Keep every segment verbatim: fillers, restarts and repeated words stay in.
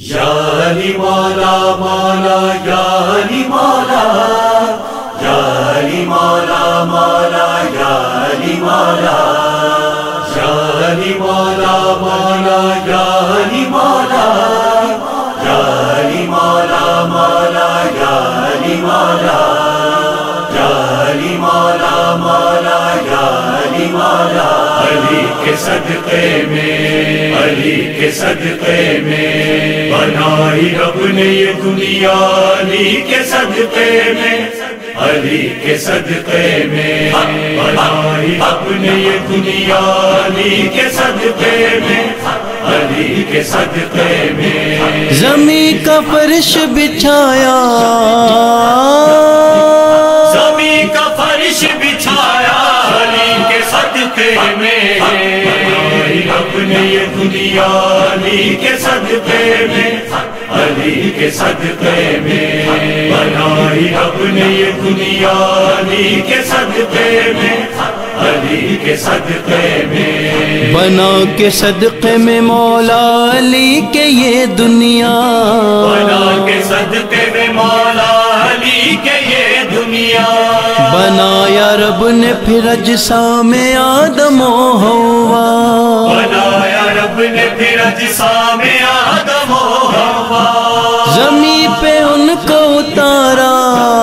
یا علی مولا مولا یا علی مولا یا علی مولا مولا یا علی مولا یا علی مولا مولا یا علی مولا یا علی مولا مولا یا علی مولا یا علی مولا مولا یا علی مولا علی کے صدقے میں علی کے صدقے میں بنائی رب نے یہ دنیا علی کے صدقے میں علی کے صدقے میں بنائی رب نے یہ دنیا علی کے صدقے میں علی کے صدقے میں زمین کا فرش بچھایا زمین کا فرش بچھایا علی کے صدقے میں بنائی رب نے یہ دنیا علی کے صدقے میں علی کے صدقے میں بنائی رب نے یہ دنیا علی کے صدقے میں علی کے صدقے میں بنا کے صدقے میں مولا علی کے یہ دنیا بنا کے صدقے میں مولا علی کے یہ دنیا بنایا رب نے پھر اجسام آدم و حوا بنایا رب نے پھر اجسام آدم و حوا زمین پہ ان کو اتارا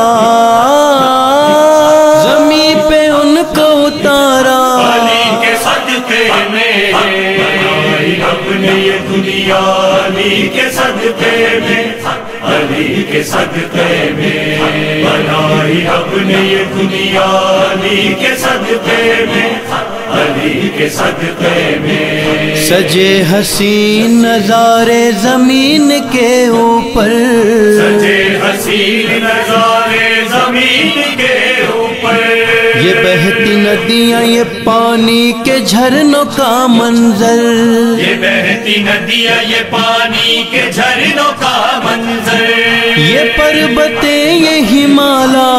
زمین پہ ان کو اتارا علی کے صدقے میں بنائی رب نے یہ دنیا علی کے صدقے میں علی کے صدقے میں بنائی رب نے یہ دنیا علی کے صدقے میں علی کے صدقے میں سجے حسین نظارے زمین کے اوپر سجے حسین نظارے زمین کے اوپر یہ بہتی ندیاں یہ پانی کے جھرنوں کا منظر یہ بہتی ندیاں یہ پانی کے جھرنوں کا منظر یہ پربتیں یہ ہمالا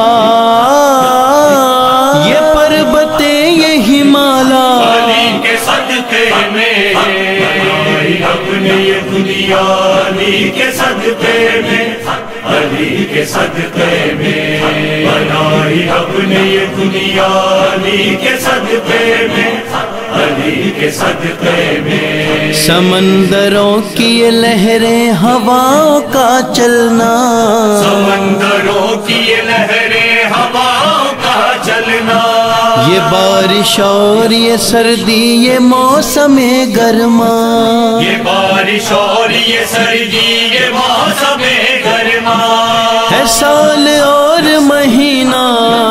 یہ پربتیں یہ ہمالا علی کے صدقے میں بنائی رب نے یہ دنیا علی کے صدقے میں علی کے صدقے میں بنائی رب نے یہ دنیا علی کے صدقے میں علی کے صدقے میں سمندروں کی یہ لہریں ہواؤں کا چلنا سمندروں کی یہ لہریں ہواؤں کا چلنا یہ بارش اور یہ سردی یہ موسم گرما یہ بارش اور یہ سردی یہ موسم گرما ہے سال اور مہینہ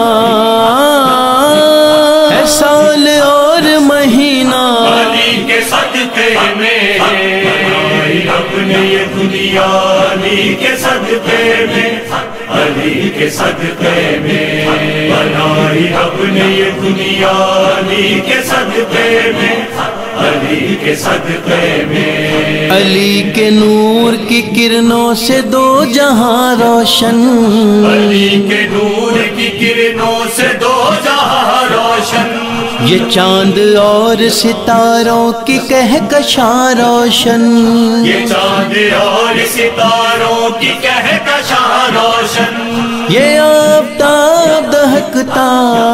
ہے سال اور مہینہ علی کے صدقے میں بنائی رب نے یہ دنیا علی کے صدقے میں علی کے صدقے میں بنائی رب نے یہ دنیا علی کے صدقے میں علی کے صدقے میں علی کے نور کی کرنوں سے دو جہاں روشن علی کے نور کی کرنوں سے دو جہاں روشن یہ چاند اور ستاروں کی کہکشاں روشن یہ چاند اور ستاروں کی کہکشاں روشن یہ آفتاب دہکتا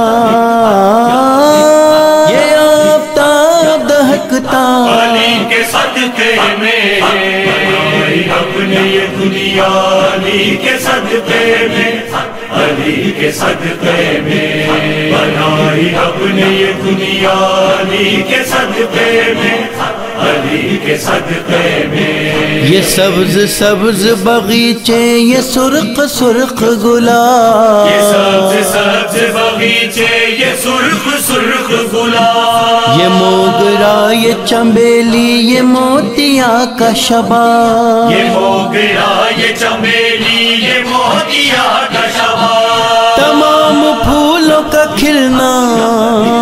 یہ آفتاب دہکتا علی کے صدقے میں بنائی رب نے یہ دنیا علی کے صدقے میں علی کے صدقے میں بنائی رب نے یہ دنیا علی کے صدقے میں علی کے صدقے میں یہ سبز سبز باغیچے یہ سرخ سرخ گلاب یہ سبز سبز باغیچے یہ سرخ سرخ گلاب یہ موگرا یہ چنبیلی یہ موتیا کا شباب یہ موگرا یہ چمیلی یہ موتیا کا شباب تمام پھولوں کا کھلنا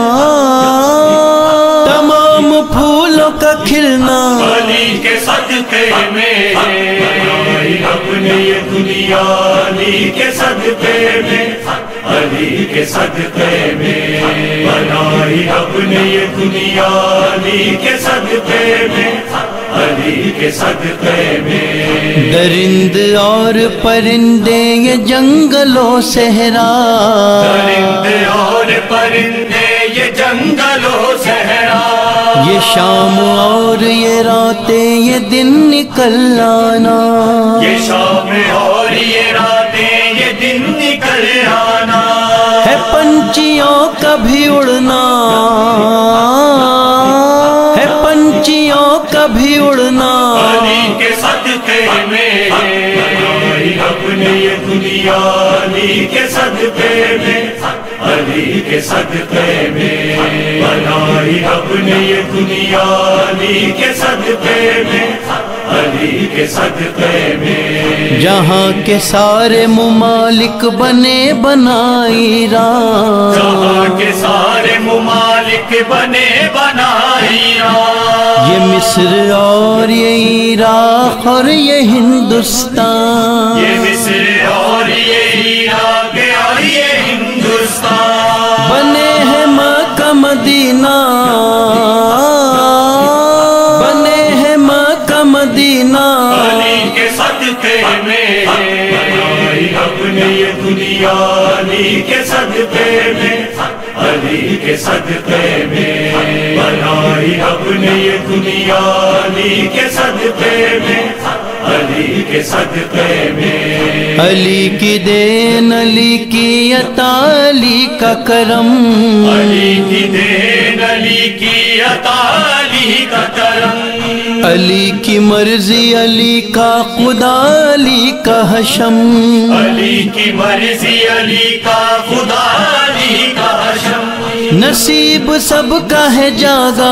تمام پھولوں کا کھلنا علی کے صدقے صدقے میں بنائی رب نے یہ دنیا علی کے صدقے میں علی کے صدقے میں بنائی رب نے یہ دنیا علی کے صدقے میں علی کے صدقے میں درند اور پرندے یہ جنگل و صحرا درندے اور پرندے یہ جنگل و صحرا یہ شام اور یہ راتیں یہ دن نکل آنا یہ شام اور یہ راتیں یہ دن نکل آنا ہے پنچیوں کا بھی اڑنا ہے پنچیوں کا بھی اڑنا علی کے صدقے میں بنائی رب نے یہ دنیا علی کے صدقے میں علی کے صدقے میں بنائی رب نے یہ دنیا علی کے صدقے میں علی کے صدقے میں جہاں کے سارے ممالک بنے بنائی راہ جہاں کے سارے ممالک بنے بنائی راہ یہ مصر اور یہ عراق اور یہ ہندوستان یہ مصر اور یہ عراق اور یہ ہندوستان بنے ہیں مکہ مدینہ بنے ہیں مکہ مدینہ علی کے صدقے میں بنائی رب نے یہ دنیا علی کے صدقے میں علی کے صدقے میں بنائی رب نے یہ دنیا علی کے صدقے میں علی کے صدقے میں علی کی دین علی کی عطا علی کا کرم علی کی دین علی کی عطا علی کا کرم علی کی مرضی علی کا خدا علی کا حشم علی کی مرضی علی کا خدا علی کا حشم نصیب سب کا ہے جاگا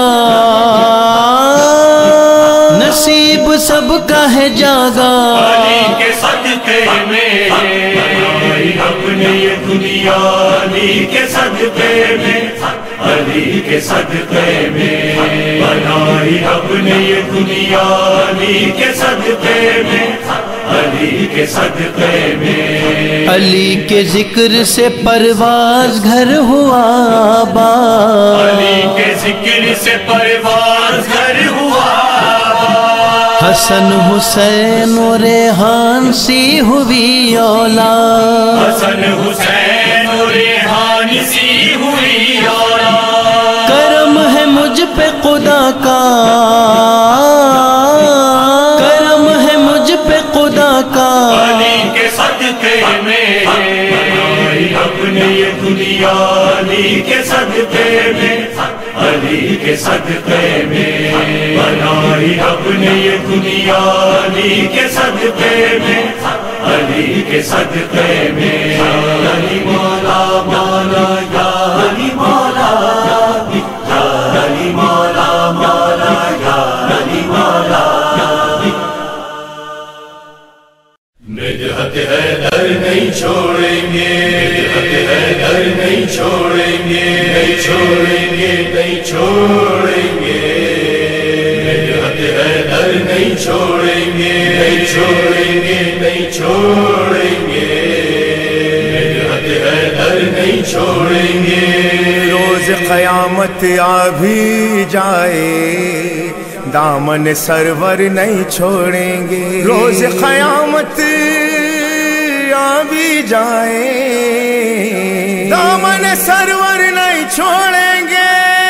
نصیب سب کا ہے جاگا علی کے صدقے میں بنائی رب نے یہ دنیا علی کے صدقے میں علی کے صدقے میں بنائی رب نے یہ دنیا علی کے صدقے میں علی کے صدقے میں علی کے ذکر سے پرواز گھر ہوا آباد علی کے ذکر سے پرواز گھر ہوا حسن حسین و ریحان سی ہوئی اولاد حسن حسین و ریحان سی ہوئی اولاد کرم ہے مجھ پہ خدا کا کرم ہے مجھ پہ خدا کا علی کے صدقے میں بنائی رب نے یہ دنیا علی کے صدقے میں علی کے صدقے میں بنائی رب نے یہ دنیا علی کے صدقے میں علی کے صدقے میں علی مولا مولا یا علی مولا یا علی مولا مولا یا علی مولا مدحت حیدر نہیں چھوڑیں گے مدحت حیدر نہیں چھوڑیں گے نہیں چھوڑیں گے نہیں چھوڑیں گے مدحت حیدر نہیں چھوڑیں گے نہیں چھوڑیں گے نہیں چھوڑیں گے مدحت حیدر نہیں چھوڑیں گے روز قیامت آ بھی جائے دامن سرور نہیں چھوڑیں گے روز قیامت آ بھی جائے دامن سرور نہیں چھوڑیں گے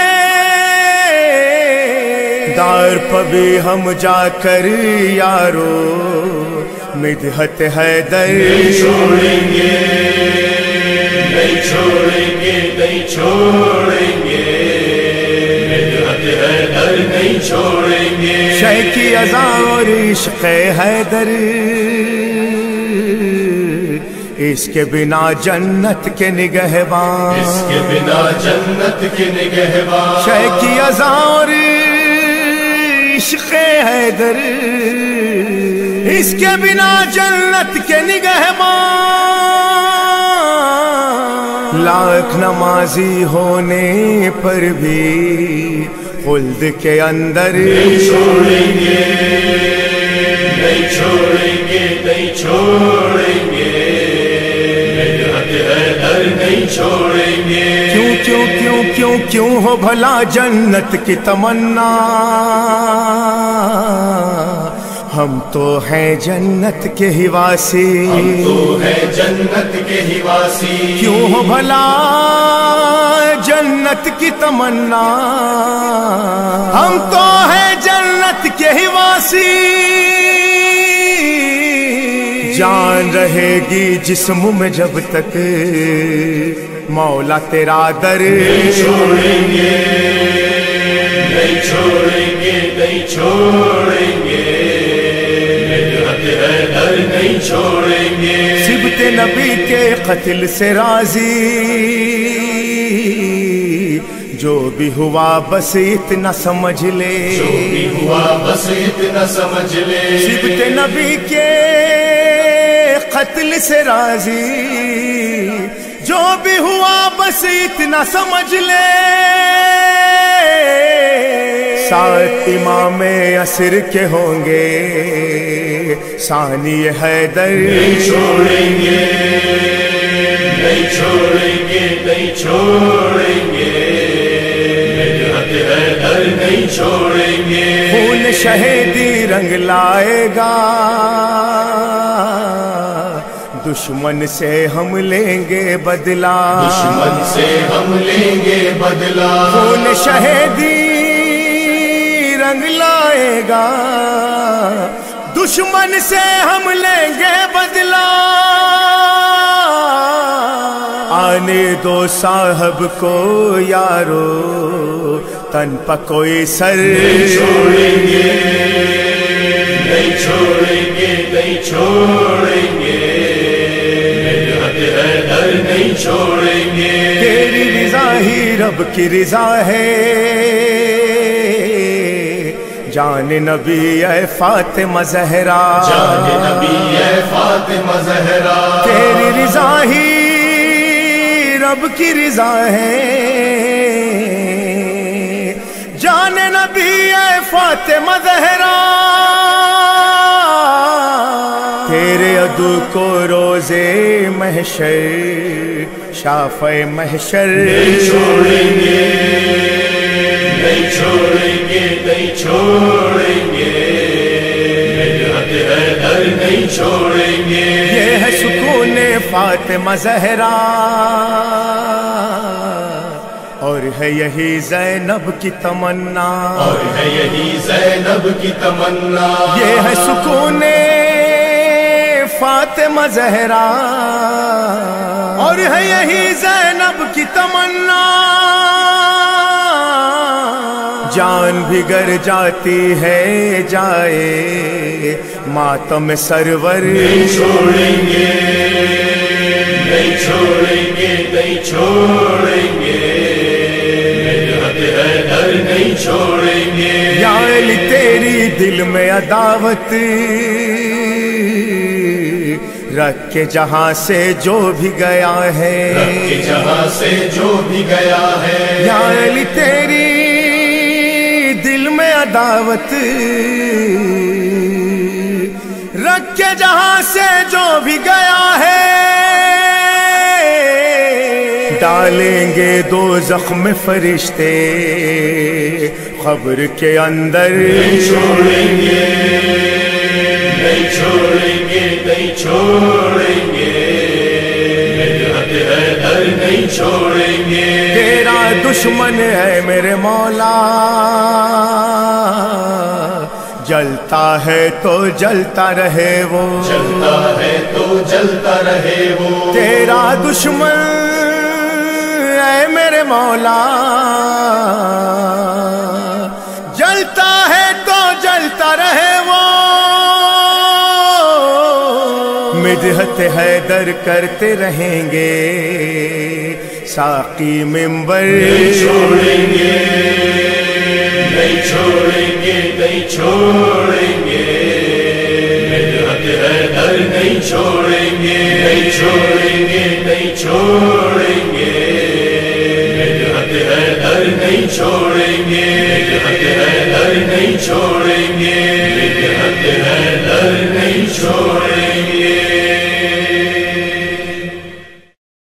دار پہ بھی ہم جا کر یارو مدحت حیدر نہیں چھوڑیں گے نہیں چھوڑیں گے نہیں چھوڑیں گے مدحت حیدر نہیں چھوڑیں گے شیخ کی اذاں اور عشق حیدر اس کے بنا جنت کے نگہبان اس کے بنا جنت کے نگہبان شیخ کی اذاں اور عشق حیدر اس کے بنا جنت کے نگہبان لاکھ نمازی ہونے پر بھی خلد کے اندر نہیں چھوڑیں گے چھوڑیں گے نہیں چھوڑیں گے مدحت حیدر نہیں چھوڑیں گے کیوں کیوں کیوں کیوں کیوں ہو بھلا جنت کی تمنا ہم تو ہیں جنت کے ہی واسی ہم تو ہیں جنت کے ہی واسی کیوں ہو بھلا جنت کی تمنا ہم تو ہیں جنت کے ہی واسی جان رہے گی جسم میں جب تک مولا تیرا در نہیں چھوڑیں گے نہیں چھوڑیں گے نہیں چھوڑیں گے مدحت حیدر نہیں چھوڑیں گے صبت نبی کے قتل سے راضی جو بھی ہوا بس اتنا سمجھ لے جو بھی ہوا بس اتنا سمجھ لے صبت نبی کے قتل سے راضی جو بھی ہوا بس اتنا سمجھ لے سات امام عصر کے ہوں گے ثانی حیدر نہیں چھوڑیں گے نہیں چھوڑیں گے نہیں چھوڑیں گے مدحت حیدر نہیں چھوڑیں گے خون شہیدی رنگ لائے گا دشمن سے ہم لیں گے بدلہ دشمن سے ہم لیں گے بدلہ خون شہیدی رنگ لائے گا دشمن سے ہم لیں گے بدلہ آنے دو صاحب کو یارو تن پہ کوئی سر نہیں چھوڑیں گے نہیں چھوڑیں گے نہیں چھوڑیں گے مدحت حیدر نہیں چھوڑیں گے تیری رضا ہی رب کی رضا ہے جان نبی اے فاطمہ زہرا جان نبی اے فاطمہ زہرا تیری رضا ہی رب کی رضا ہے جان نبی اے فاطمہ زہرا تیرے عدو کو روزے محشر شافع محشر نہیں چھوڑیں گے نہیں چھوڑیں گے نہیں چھوڑیں گے مدحت حیدر نہیں چھوڑیں گے یہ ہے سکون فاطمہ زہرا اور ہے یہی زینب کی تمنا اور ہے یہی زینب کی تمنا یہ ہے سکون فاطمہ زہرا اور ہے یہی زینب کی تمنا جان بھی گر جاتی ہے جائے ماتم سرور نہیں چھوڑیں گے نہیں چھوڑیں گے نہیں چھوڑیں گے مدحت حیدر نہیں چھوڑیں گے یا علی تیری دل میں عداوت رکھ کے جہاں سے جو بھی گیا ہے رب کے جہاں سے جو بھی گیا ہے یا علی تیری دل میں عداوت رکھ کے جہاں سے جو بھی گیا ہے ڈالیں گے دو زخم فرشتے قبر کے اندر نہیں چھوڑیں گے نہیں چھوڑیں گے نہیں چھوڑیں گے مدحت حیدر نہیں چھوڑیں گے تیرا دشمن ہے میرے مولا جلتا ہے تو جلتا رہے وہ جلتا ہے تو جلتا رہے وہ تیرا دشمن اے میرے مولا جلتا ہے تو جلتا رہے وہ مدحت حیدر کرتے رہیں گے ساقی منبر نہیں چھوڑیں گے نہیں چھوڑیں گے نہیں چھوڑیں گے مدحت حیدر نہیں چھوڑیں گے نہیں چھوڑیں گے نہیں چھوڑیں گے مدحت حیدر نہیں چھوڑیں گے مدحت حیدر نہیں چھوڑیں گے مدحت حیدر نہیں چھوڑے